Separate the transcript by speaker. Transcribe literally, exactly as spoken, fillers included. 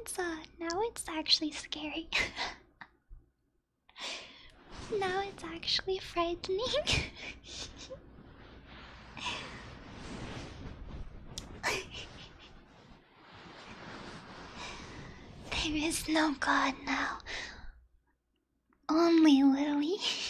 Speaker 1: it's uh now it's actually scary. Now it's actually frightening. There is no God now. Only Lily.